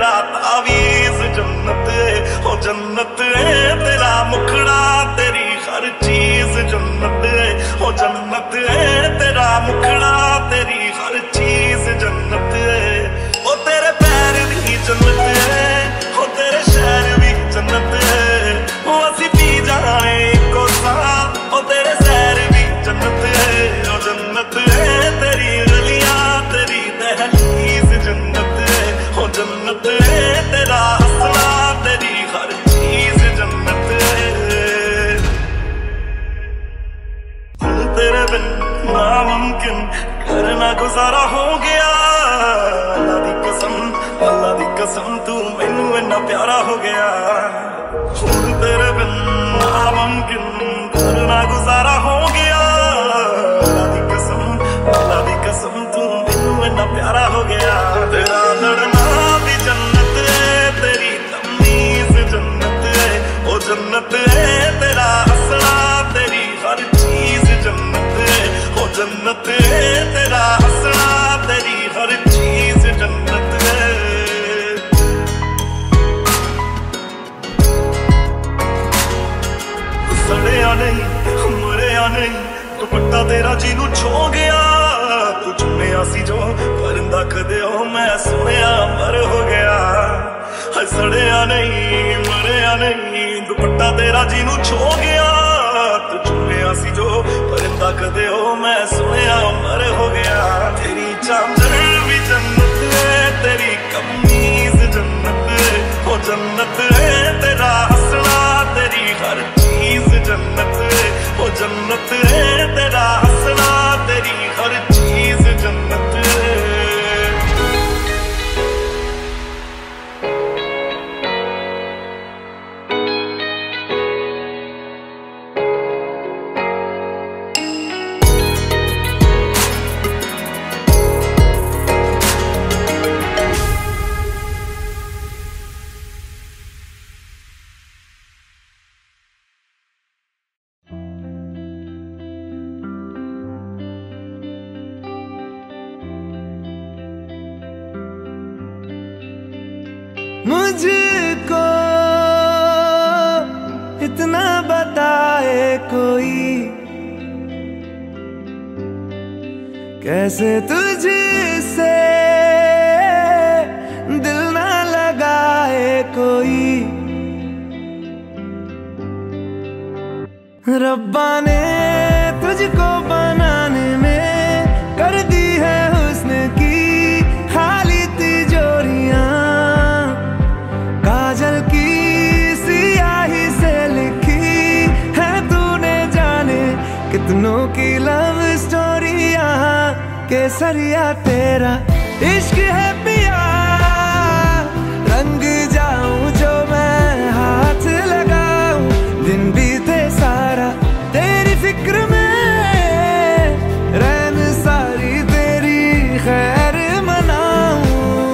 तेरा तावीज़ जन्नत है, ओ जन्नत है तेरा मुखड़ा, तेरी हर चीज जन्नत है, ओ जन्नत है तेरा मुखड़ा, तेरी हर चीज जन्नत है। ओ तेरे पैर भी जन्नत है, ओ तेरे शहर भी जन्नत है, ओ असी पी जाए को सा, ओ तेरे सैर भी जन्नत है, ओ जन्नत है तेरी गलियां, तेरी दहलीज जन्नत है, ओ जन्नत है तेरा हंसना, तेरी हर चीज जन्नत है। तेरे बिन नामुमकिन करना गुजारा हो गया, अल्लाह दी कसम, अल्लाह दी कसम तू मैनू इन्ना प्यारा हो गया। तेरे बिन नामुमकिन करना गुजारा हो गया, अल्लाह दी कसम, अल्लाह दी कसम तू मैनू इन्ना प्यारा हो गया। तेरा लड़ना भी जन्नत है, तेरी तमीज जन्नत है, ओ जन्नत है तेरा हंसना, तेरी हर चीज जन्नत है, ओ जन्नत है तेरा हंसना, तेरी हर चीज जन्नत है। सड़िया नहीं मरिया नहीं, दुपट्टा तेरा जीनू छो गया, तू चुनिया सी जो परिंदा कदे हो मैं सुनिया मर हो गया। सड़िया नहीं मरिया नहीं, दुपट्टा तेरा जीनू छो गया, तू चुनिया सी जो परिंदा कदे हो मैं सुनिया मर हो गया। तेरी चांदर भी जन्नत है, तेरी कमीज जन्नत है, ओ जन्नत है तेरा हंसना, तेरी हर चीज जन्नत है, ओ जन्नत है तेरा हंसना, तेरी हर चीज जन्नत है। मुझको इतना बताए कोई, कैसे तुझसे दिल ना लगाए कोई। रब्बा ने तुझको बनाने में कर दी है हुस्न की खाली तिजोरियां, काजल की सियाही से लिखी है तूने जाने कितनों की लव स्टोरियां। केसरिया तेरा इश्क है पिया, रंग जाऊं जो मैं हाथ लगाऊं, दिन बीते सारा तेरी फिक्र में, रैन सारी तेरी खैर मनाऊं।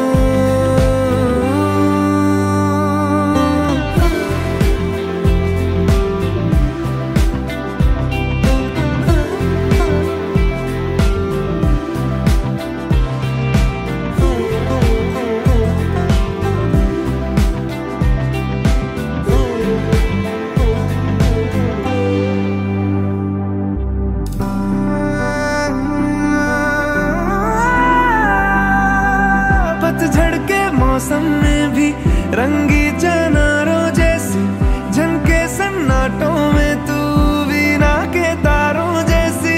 पतझड़ के मौसम में भी रंगी चनारों जैसी झनके सन्नाटों में, तू वीणा के तारों जैसी।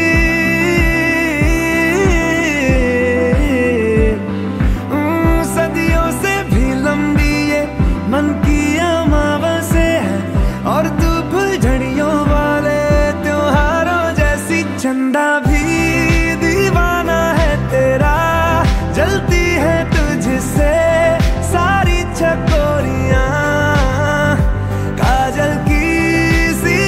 सदियों से भी लंबी ये मन की अमावस्या है, और तू फुलझड़ियों वाले त्योहारों जैसी। चंदा भी दीवाना है तेरा, जलती है तुझसे सारी चकोरियां, काजल की सी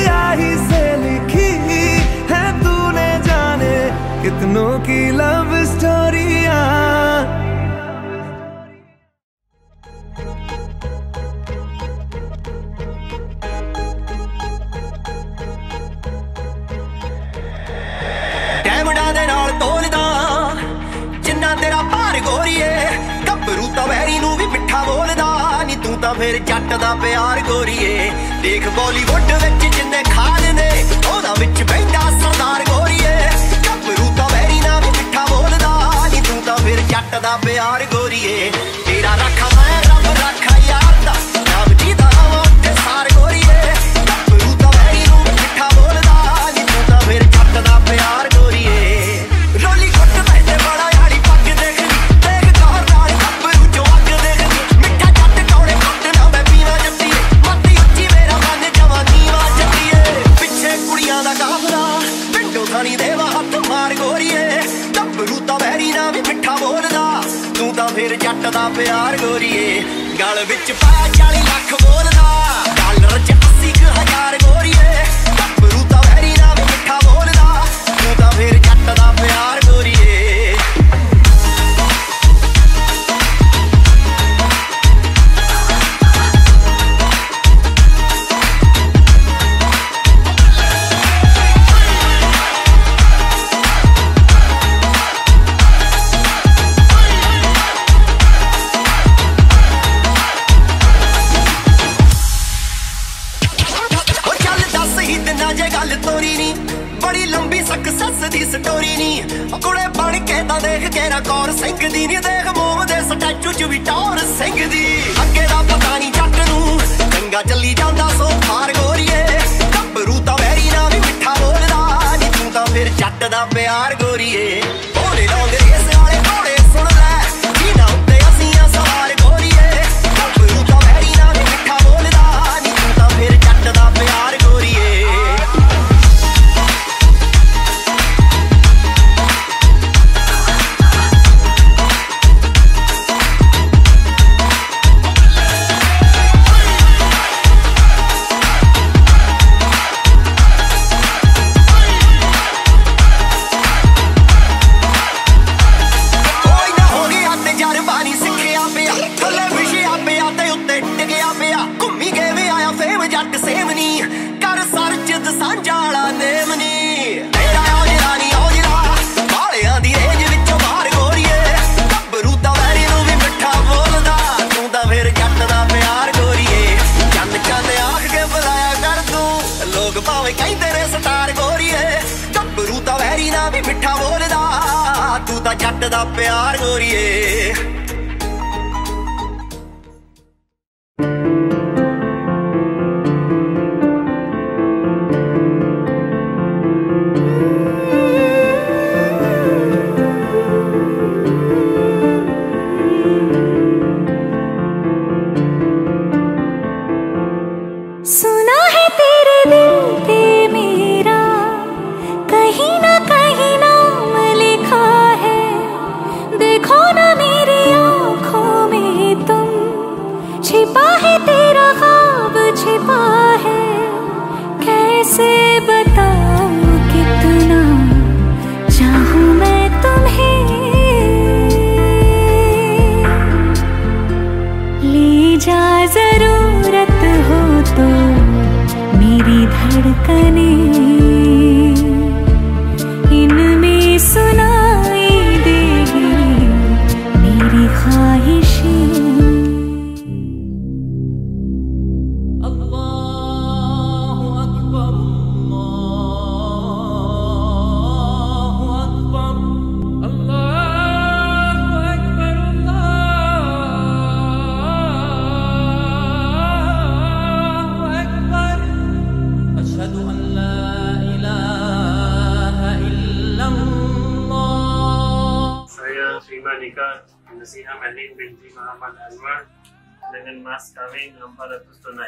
फिर जट दा प्यार गोरीए। देख बॉलीवुड विच जिन्ने खान ने ओदा विच बहिंदा सरदार गोरीए। गभरू तां वैरी ना भी मिठा बोलदा नी तू तां फिर जट दा प्यार गोरीए। तेरा रखा मैं रब रखा यार दा नाम जीदा रवां उत्ते सार गोरीए। गभरू तां वैरी नूं मिठा बोलदा नी तू तां फिर जट दा प्यार गोरीए। रोली कुट बैठे बड़ा यारी पग देखनी देख कहर नाल गभरू चों अग देखनी। मिठा जट कौड़े कुट ना मैं पीवा जट्टीए मत्ती ਉੱਚੀ मेरा मन जवानी वा जट्टीए। पिछे कुड़ियां दा काफला पिंडों थानी देवा हत्थ मार गोरीए। गभरू तां वैरी ना भी मिठा बोलदा तू तां फिर जट दा प्यार गोरीए। गल विच पाया 40 लाख बोलदा डॉलर च 80,000 गोरीए। गभरू तां वैरी ना भी मिठा बोलदा तू तां फिर जट दा प्यार गोरीए। बड़ी लंबी सक्सेस दी स्टोरी नी कुड़े बन के तां देख केरा कौर सिंह दी नी। देख मोम दे स्टैचू च भी टौर सिंह दी। अगे दा पता नी जट नूं चंगा चली जांदा सो फार गोरीए। गभरू तां वैरी ना भी मिठा बोलदा नी तू तां फिर जट दा प्यार गोरीए। भोले लौंग रेस वाले घोड़े सुन लै जिन्हां उत्ते असीं आ सवार गोरीए। गभरू तां वैरी ना भी मिठा बोलदा नी तू तां फिर जट दा प्यार गोरीए। मिठा बोलदा तू तां जट दा प्यार गोरीए। सुना है तेरे दिल पे मेरा कहीं ना कहीं नाम लिखा है। देखो ना मेरी आँखों में तुम छिपा है तेरा ख्वाब छिपा है। कैसे बताऊँ कितना चाहूँ मैं तुम्हें। ले जा जरूरत हो तो मेरी धड़कने इनमें सुनाई देगी मेरी ख्वाहिशें। अल्लाहु अकबर अल्लाहु अकबर अल्लाहु अकबर अल्लाहु अकबर। अशहदु अन ला ilaha illallah. Saya terima nikah Nasiha Malin binti Muhammad Anwar dengan mas kawin 400 tunai.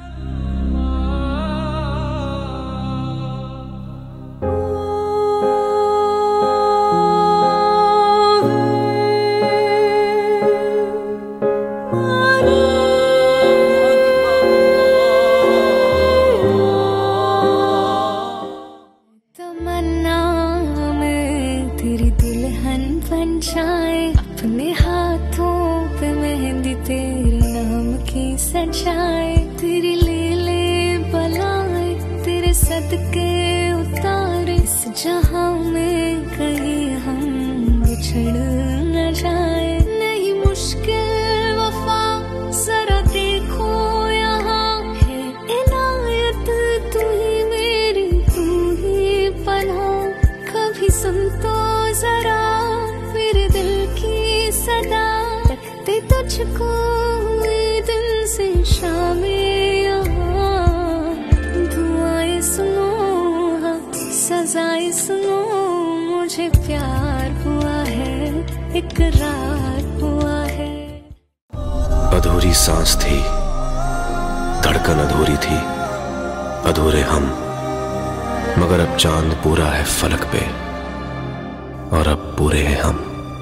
तमन्ना में तेरी दुल्हन बन जाए अपने हाथों पे मेहंदी तेरे नाम की सजाए। तेरी लीले बलाए तेरे सदके उतारे इस जहां में कहीं हम बिछड़ न जाए। नहीं मुश्किल वफा जरा देखो मुझको हुए दिन से शामें यहाँ, दुआएं सुनो हाँ सजाएं सुनो, मुझे प्यार हुआ है इकरार हुआ है। अधूरी सांस थी, धड़कन अधूरी थी, अधूरे हम, मगर अब चांद पूरा है फलक पे और अब पूरे हैं हम।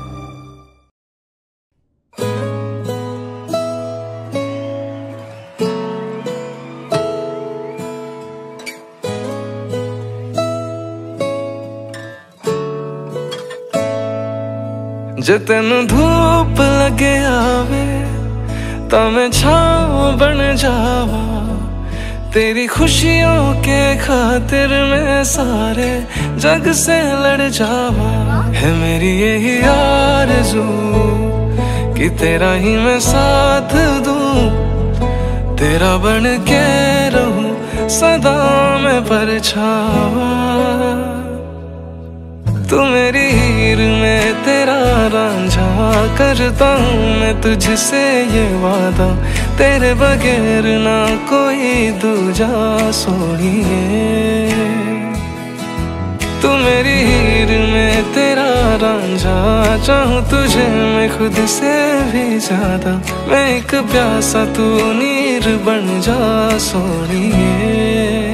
जे तेनू धूप लगे आवे ता मैं छाँव बन जावा, तेरी खुशियों के खातिर मैं सारे जग से लड़ जावा। है मेरी यही आरज़ू कि तेरा ही मैं साथ दूं, तेरा बन के रहूं सदा मैं परछावा। तू मेरी हीर में तेरा रांझा, करता हूँ मैं तुझसे ये वादा, तेरे बगैर ना कोई दूजा सोनिए। तू मेरी हीर में तेरा रांझा, चाहूँ तुझे मैं खुद से भी ज्यादा, मैं एक प्यासा तू नीर बन जा सोनिए।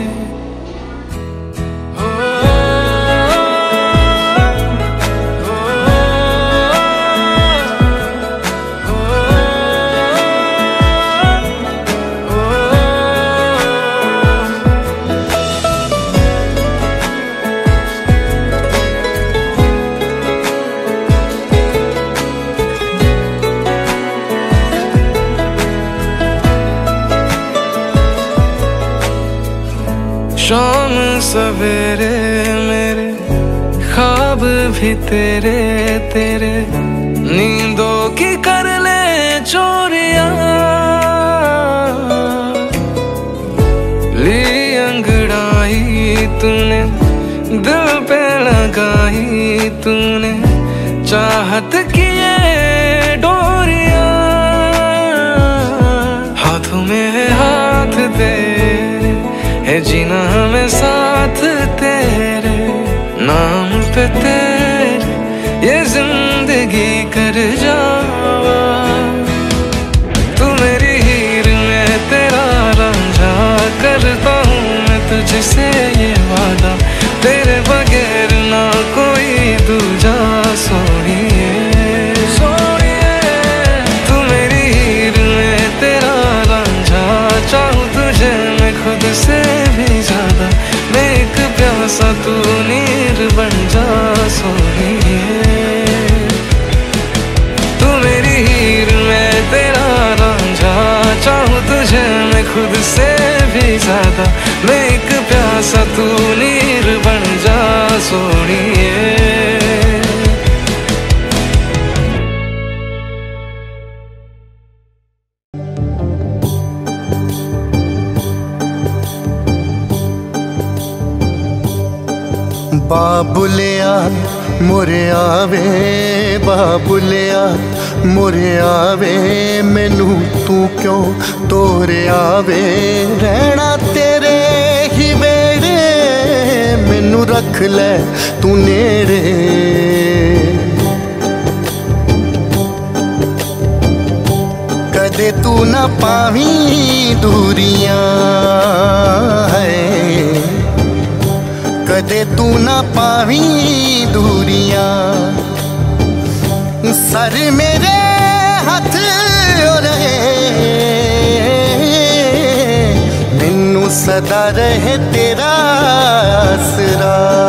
शाम सवेरे मेरे ख्वाब भी तेरे तेरे, नींदों की कर ले चोरियां, ली अंगड़ाई तूने दिल पे लगाई तूने, चाहत की ये डोरियां, हाथों में है हाथ तेरे, है जीना हमें साथ तेरे, नाम पे तेरे ये जिंदगी कर जावा। तू मेरी हीर में तेरा रांझा, करता हूँ मैं तुझसे ये वादा, तेरे बगैर ना कोई दूजा सोनिए। तू मेरी हीर में तेरा रांझा, चाहूँ तुझे मैं खुद से भी ज्यादा, मैं एक प्यासा तू नीर बन जा सोनिए। तू मेरी हीर में तेरा रांझा, चाहूँ तुझे मैं खुद से भी ज्यादा, मैं एक प्यासा तू नीर बन जा सोनिए। बाबुलिया मोरे आवे, बाबुलिया मोरे आवे, मैनू तू क्यों तोरे आवे, रहना तेरे ही वेड़े, मैनू रख ले तू नेड़े। कदे तू ना पावी दूरियां है, कदे तू ना पावी दूरियां, सर मेरे हथ रहे, मैनू सदा रहे तेरा आसरा।